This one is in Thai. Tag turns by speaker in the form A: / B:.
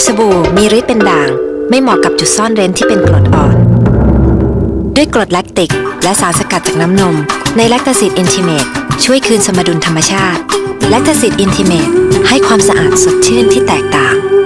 A: สบู่มีฤทธิ์เป็นด่างไม่เหมาะกับจุดซ่อนเร้นที่เป็นกรดอ่อนด้วยกรดแลคติกและสารสกัดจากน้ำนมในแลคตาซิดอินทิเมตช่วยคืนสมดุลธรรมชาติแลคตาซิดอินทิเมตให้ความสะอาดสดชื่นที่แตกต่าง